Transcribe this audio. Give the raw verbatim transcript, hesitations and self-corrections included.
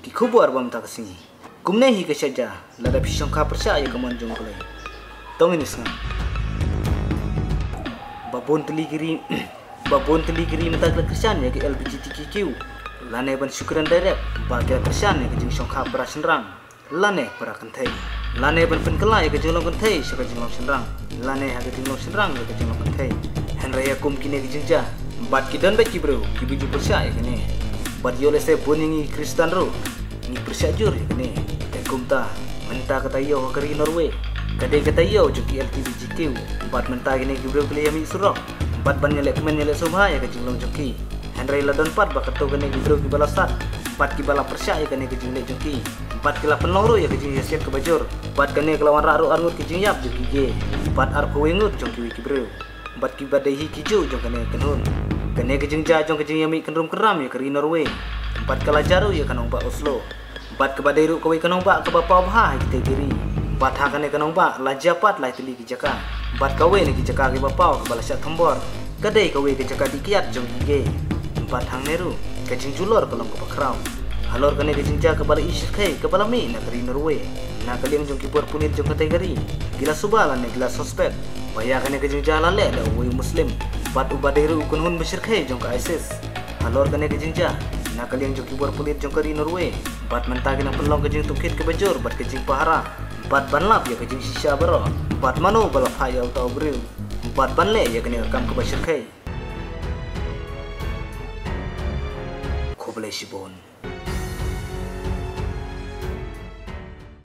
ki kubuar bam ta kasing kumne hi ke saja lada pisong ka percaya kaman jong kulai tong ini sang babon teligiri babon teligiri mata Kristian ya ke L G B T Q lane ban syukuran direct bagi Kristian ya ke jing song ka berasenrang lane para kentai lane ban pen kala ya ke jing long kentai saka jing long senrang lane ha ke jing long senrang ya ke jing long kentai henry ya kum kine ke jingja bat kidan bet ki bro ki biju percaya kene bat yole se boningi Kristen ro ni percaya jur kene ke kumta menta kata yo ke Norway kadai kata yo juki L G B T Q bat menta kene ki bro kle yami surok bat ban nyelek men nyelek subha ya ke jing long juki henry ladon pat bakato kene ki bro ki balasat bat ki bala percaya kene ke jing le juki bat kila penloro ya ke jing yasiat ke bajur bat kene kelawan raru arngut ke jing yap juki ge bat ar ko wengut jong ki ki bro bat ki badai hi ki jo jong kene kenun kene ke jing ja jong ke jing yami kenrum keram ya ke Norway bat kala jaru ya kanong ba Oslo bat ke badai ru ko wi kanong ba ke bapa bha ki te giri bat ha kene kanong ba la japat lai tili ki jaka bat kawe ne ki jaka ke bapa ke balasat thambor kadai kawe ke jaka dikiat jong ge bat hang neru ke jing julor kolong ke pakrau halor kene ke jing ja ke bala isir kai ke bala mi na ke Norway na kaliang jong ki por punit jong kategori gila subalan ne gila suspek baya kene ke jing ja la le da wi muslim bat ubadairu kun hun bashir khai jong ka ISIS halor kene ke jing ja na kaliang jong ki por punit jong ke Norway bat menta kene pelong ke jing tukit ke bajur bat ke jing pahara bat banlap ya ke jing shisha baro bat mano bala phayal tau bril bat banle ya kene kam ke bashir khai khoble shibon